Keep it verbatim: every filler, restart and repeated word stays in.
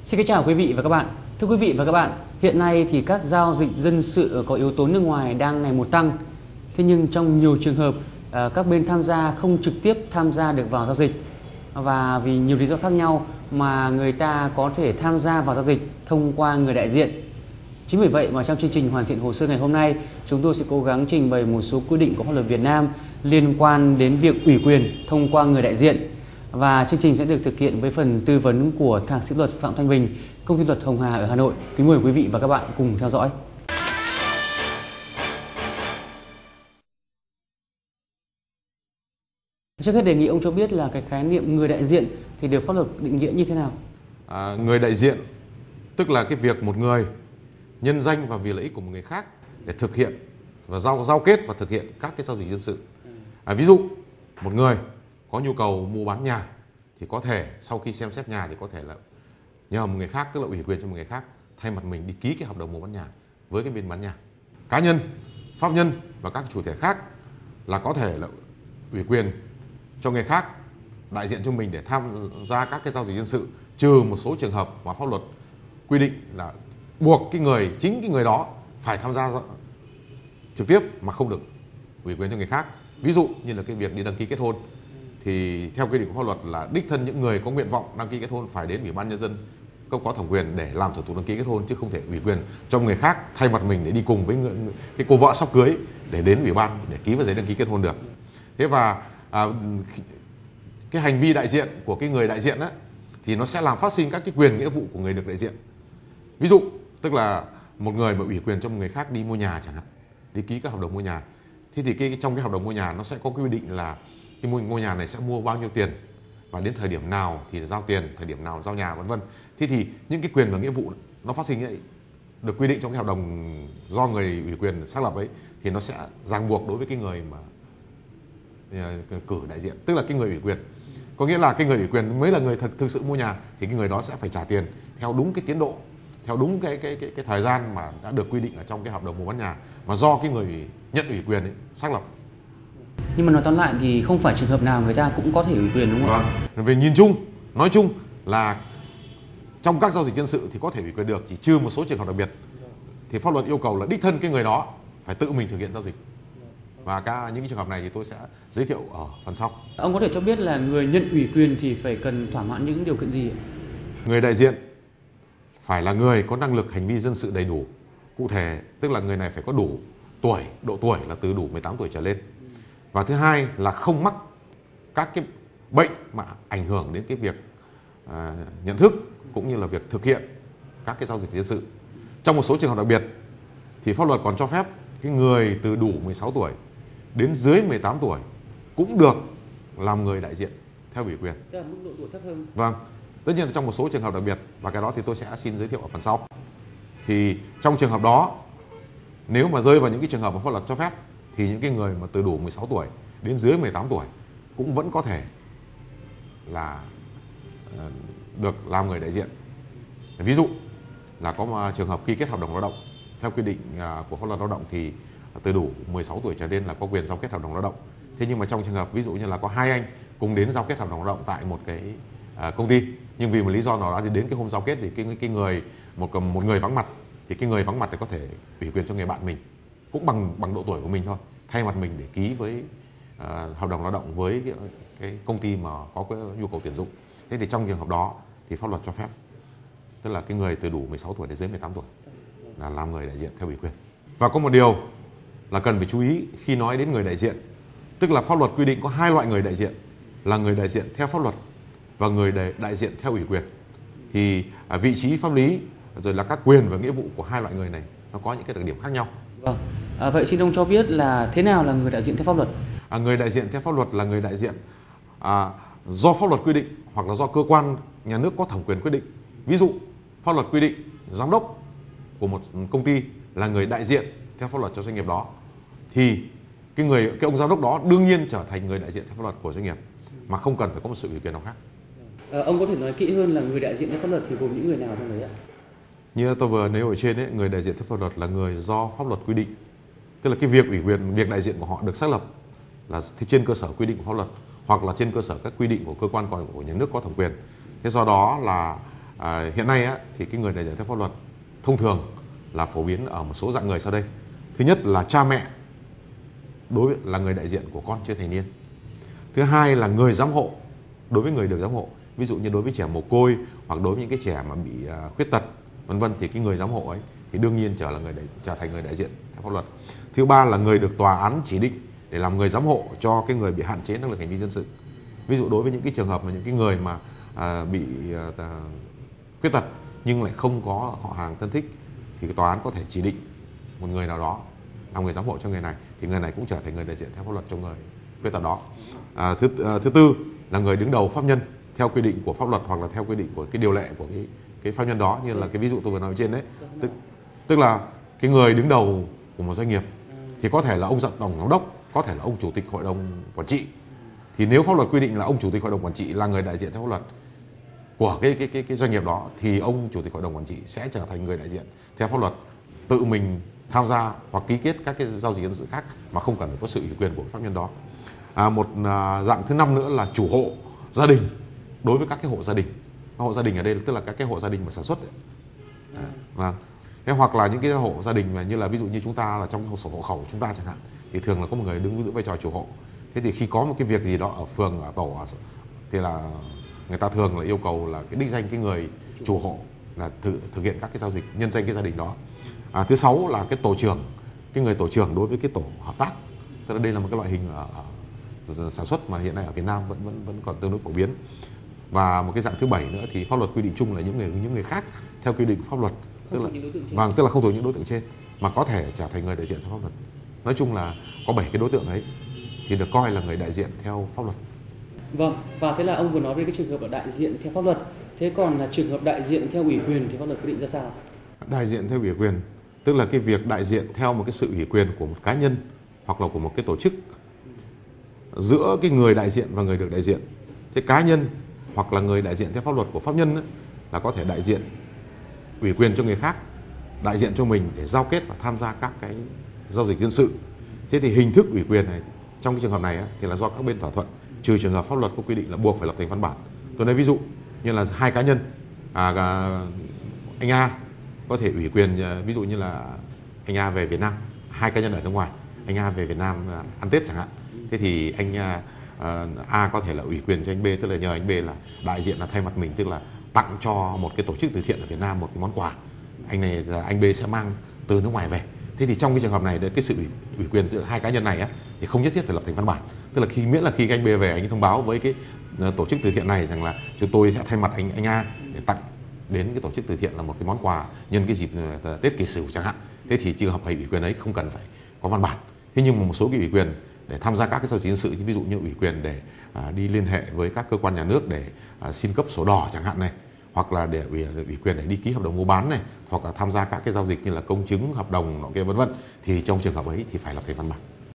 Xin chào quý vị và các bạn. Thưa quý vị và các bạn, hiện nay thì các giao dịch dân sự có yếu tố nước ngoài đang ngày một tăng. Thế nhưng trong nhiều trường hợp, các bên tham gia không trực tiếp tham gia được vào giao dịch. Và vì nhiều lý do khác nhau mà người ta có thể tham gia vào giao dịch thông qua người đại diện. Chính vì vậy mà trong chương trình Hoàn thiện hồ sơ ngày hôm nay, chúng tôi sẽ cố gắng trình bày một số quy định của pháp luật Việt Nam liên quan đến việc ủy quyền thông qua người đại diện. Và chương trình sẽ được thực hiện với phần tư vấn của thạc sĩ luật Phạm Thanh Bình, công ty luật Hồng Hà ở Hà Nội. Kính mời quý vị và các bạn cùng theo dõi. Trước hết đề nghị ông cho biết là cái khái niệm người đại diện thì được pháp luật định nghĩa như thế nào? À, người đại diện tức là cái việc một người nhân danh và vì lợi ích của một người khác để thực hiện và giao giao kết và thực hiện các cái giao dịch dân sự. À, ví dụ một người có nhu cầu mua bán nhà thì có thể sau khi xem xét nhà thì có thể là nhờ một người khác, tức là ủy quyền cho một người khác thay mặt mình đi ký cái hợp đồng mua bán nhà với cái bên bán nhà. Cá nhân, pháp nhân và các chủ thể khác là có thể là ủy quyền cho người khác đại diện cho mình để tham gia các cái giao dịch dân sự, trừ một số trường hợp mà pháp luật quy định là buộc cái người chính cái người đó phải tham gia trực tiếp mà không được ủy quyền cho người khác. Ví dụ như là cái việc đi đăng ký kết hôn thì theo quy định của pháp luật là đích thân những người có nguyện vọng đăng ký kết hôn phải đến Ủy ban Nhân dân cấp có thẩm quyền để làm thủ tục đăng ký kết hôn, chứ không thể ủy quyền cho người khác thay mặt mình để đi cùng với người, cái cô vợ sắp cưới để đến ủy ban để ký vào giấy đăng ký kết hôn được. Thế và à, cái hành vi đại diện của cái người đại diện đó, thì nó sẽ làm phát sinh các cái quyền nghĩa vụ của người được đại diện. Ví dụ tức là một người mà ủy quyền cho một người khác đi mua nhà chẳng hạn, đi ký các hợp đồng mua nhà, thế thì cái trong cái hợp đồng mua nhà nó sẽ có quy định là cái ngôi nhà này sẽ mua bao nhiêu tiền và đến thời điểm nào thì giao tiền, thời điểm nào giao nhà, vân vân. Thế thì những cái quyền và nghĩa vụ nó phát sinh ấy, được quy định trong cái hợp đồng do người ủy quyền xác lập ấy, thì nó sẽ ràng buộc đối với cái người mà cử đại diện, tức là cái người ủy quyền. Có nghĩa là cái người ủy quyền mới là người thực, thực sự mua nhà thì cái người đó sẽ phải trả tiền theo đúng cái tiến độ, theo đúng cái cái cái cái thời gian mà đã được quy định ở trong cái hợp đồng mua bán nhà mà do cái người nhận ủy quyền ấy xác lập. Nhưng mà nói tóm lại thì không phải trường hợp nào người ta cũng có thể ủy quyền, đúng không ạ? Vâng. Về nhìn chung, nói chung là trong các giao dịch dân sự thì có thể ủy quyền được, chỉ trừ một số trường hợp đặc biệt thì pháp luật yêu cầu là đích thân cái người đó phải tự mình thực hiện giao dịch. Và cả những trường hợp này thì tôi sẽ giới thiệu ở phần sau. Ông có thể cho biết là người nhận ủy quyền thì phải cần thỏa mãn những điều kiện gì? Người đại diện phải là người có năng lực hành vi dân sự đầy đủ. Cụ thể tức là người này phải có đủ tuổi, độ tuổi là từ đủ mười tám tuổi trở lên. Và thứ hai là không mắc các cái bệnh mà ảnh hưởng đến cái việc à, nhận thức cũng như là việc thực hiện các cái giao dịch dân sự. Trong một số trường hợp đặc biệt thì pháp luật còn cho phép cái người từ đủ mười sáu tuổi đến dưới mười tám tuổi cũng được làm người đại diện theo ủy quyền. Tức là mức độ tuổi thấp hơn. Vâng, tất nhiên là trong một số trường hợp đặc biệt và cái đó thì tôi sẽ xin giới thiệu ở phần sau. Thì trong trường hợp đó, nếu mà rơi vào những cái trường hợp mà pháp luật cho phép thì những cái người mà từ đủ mười sáu tuổi đến dưới mười tám tuổi cũng vẫn có thể là được làm người đại diện. Ví dụ là có trường hợp ký kết hợp đồng lao động, theo quy định của pháp luật lao động thì từ đủ mười sáu tuổi trở lên là có quyền giao kết hợp đồng lao động. Thế nhưng mà trong trường hợp ví dụ như là có hai anh cùng đến giao kết hợp đồng lao động tại một cái công ty, nhưng vì một lý do nào đó thì đến cái hôm giao kết thì cái cái người một một người vắng mặt thì cái người vắng mặt thì có thể ủy quyền cho người bạn mình cũng bằng bằng độ tuổi của mình thôi, thay mặt mình để ký với uh, hợp đồng lao động với cái, cái công ty mà có cái nhu cầu tuyển dụng. Thế thì trong trường hợp đó thì pháp luật cho phép, tức là cái người từ đủ mười sáu tuổi đến dưới mười tám tuổi là làm người đại diện theo ủy quyền. Và có một điều là cần phải chú ý khi nói đến người đại diện, tức là pháp luật quy định có hai loại người đại diện, là người đại diện theo pháp luật và người đại diện theo ủy quyền. Thì à, vị trí pháp lý rồi là các quyền và nghĩa vụ của hai loại người này nó có những cái đặc điểm khác nhau. Vâng. À, vậy xin ông cho biết là thế nào là người đại diện theo pháp luật? À, người đại diện theo pháp luật là người đại diện à, do pháp luật quy định hoặc là do cơ quan nhà nước có thẩm quyền quyết định. Ví dụ pháp luật quy định giám đốc của một công ty là người đại diện theo pháp luật cho doanh nghiệp đó, thì cái người cái ông giám đốc đó đương nhiên trở thành người đại diện theo pháp luật của doanh nghiệp mà không cần phải có một sự ủy quyền nào khác. À, ông có thể nói kỹ hơn là người đại diện theo pháp luật thì gồm những người nào trong đấy ạ? Như tôi vừa nêu ở trên ấy, người đại diện theo pháp luật là người do pháp luật quy định, tức là cái việc ủy quyền, việc đại diện của họ được xác lập là trên cơ sở quy định của pháp luật hoặc là trên cơ sở các quy định của cơ quan của nhà nước có thẩm quyền. Thế do đó là À, hiện nay á, thì cái người đại diện theo pháp luật thông thường là phổ biến ở một số dạng người sau đây. Thứ nhất là cha mẹ đối với là người đại diện của con chưa thành niên. Thứ hai là người giám hộ đối với người được giám hộ. Ví dụ như đối với trẻ mồ côi hoặc đối với những cái trẻ mà bị uh, khuyết tật vân vân thì cái người giám hộ ấy thì đương nhiên trở là người đại, trở thành người đại diện theo pháp luật. Thứ ba là người được tòa án chỉ định để làm người giám hộ cho cái người bị hạn chế năng lực hành vi dân sự. Ví dụ đối với những cái trường hợp mà những cái người mà uh, bị uh, khuyết tật nhưng lại không có họ hàng thân thích thì cái tòa án có thể chỉ định một người nào đó làm người giám hộ cho người này, thì người này cũng trở thành người đại diện theo pháp luật cho người khuyết tật đó. À, thứ à, thứ tư là người đứng đầu pháp nhân theo quy định của pháp luật hoặc là theo quy định của cái điều lệ của cái cái pháp nhân đó, như là cái ví dụ tôi vừa nói trên đấy, tức tức là cái người đứng đầu của một doanh nghiệp thì có thể là ông tổng giám đốc, có thể là ông chủ tịch hội đồng quản trị. Thì nếu pháp luật quy định là ông chủ tịch hội đồng quản trị là người đại diện theo pháp luật của cái cái cái cái doanh nghiệp đó, thì ông chủ tịch hội đồng quản trị sẽ trở thành người đại diện theo pháp luật, tự mình tham gia hoặc ký kết các cái giao dịch dân sự khác mà không cần phải có sự ủy quyền của pháp nhân đó. À, một à, dạng thứ năm nữa là chủ hộ gia đình đối với các cái hộ gia đình. Các hộ gia đình ở đây tức là các cái hộ gia đình mà sản xuất ấy. À, vâng. Thế hoặc là những cái hộ gia đình mà như là ví dụ như chúng ta là trong sổ hộ khẩu của chúng ta chẳng hạn, thì thường là có một người đứng giữ vai trò chủ hộ. Thế thì khi có một cái việc gì đó ở phường, ở tổ thì là người ta thường là yêu cầu là cái đích danh cái người chủ hộ là thực, thực hiện các cái giao dịch nhân danh cái gia đình đó. À, thứ sáu là cái tổ trưởng, cái người tổ trưởng đối với cái tổ hợp tác. Tức là đây là một cái loại hình ở, ở sản xuất mà hiện nay ở Việt Nam vẫn vẫn vẫn còn tương đối phổ biến. Và một cái dạng thứ bảy nữa thì pháp luật quy định chung là những người những người khác theo quy định của pháp luật, tức là vâng, tức là không thuộc những đối tượng trên mà có thể trở thành người đại diện theo pháp luật. Nói chung là có bảy cái đối tượng ấy thì được coi là người đại diện theo pháp luật. Vâng, và thế là ông vừa nói về cái trường hợp là đại diện theo pháp luật. Thế còn là trường hợp đại diện theo ủy quyền thì pháp luật quy định ra sao? Đại diện theo ủy quyền tức là cái việc đại diện theo một cái sự ủy quyền của một cá nhân hoặc là của một cái tổ chức giữa cái người đại diện và người được đại diện. Thế cá nhân hoặc là người đại diện theo pháp luật của pháp nhân ấy, là có thể đại diện ủy quyền cho người khác, đại diện cho mình để giao kết và tham gia các cái giao dịch dân sự. Thế thì hình thức ủy quyền này trong cái trường hợp này ấy, thì là do các bên thỏa thuận, trừ trường hợp pháp luật có quy định là buộc phải lập thành văn bản. Tôi nói ví dụ như là hai cá nhân, à, anh A có thể ủy quyền, ví dụ như là anh A về Việt Nam, hai cá nhân ở nước ngoài, anh A về Việt Nam ăn Tết chẳng hạn. Thế thì anh uh, A có thể là ủy quyền cho anh B, tức là nhờ anh B là đại diện là thay mặt mình, tức là tặng cho một cái tổ chức từ thiện ở Việt Nam một cái món quà. Anh này anh B sẽ mang từ nước ngoài về. Thế thì trong cái trường hợp này, cái sự ủy, ủy quyền giữa hai cá nhân này á, thì không nhất thiết phải lập thành văn bản. Tức là khi miễn là khi anh B về, anh ấy thông báo với cái tổ chức từ thiện này rằng là chúng tôi sẽ thay mặt anh anh A để tặng đến cái tổ chức từ thiện là một cái món quà nhân cái dịp Tết Kỷ Sửu chẳng hạn. Thế thì trường hợp ủy quyền ấy không cần phải có văn bản. Thế nhưng mà một số cái ủy quyền để tham gia các cái giao dịch dân sự, ví dụ như ủy quyền để à, đi liên hệ với các cơ quan nhà nước để à, xin cấp sổ đỏ chẳng hạn này, hoặc là để ủy, để ủy quyền để đi ký hợp đồng mua bán này, hoặc là tham gia các cái giao dịch như là công chứng, hợp đồng nọ kia vân vân, thì trong trường hợp ấy thì phải lập thành văn bản.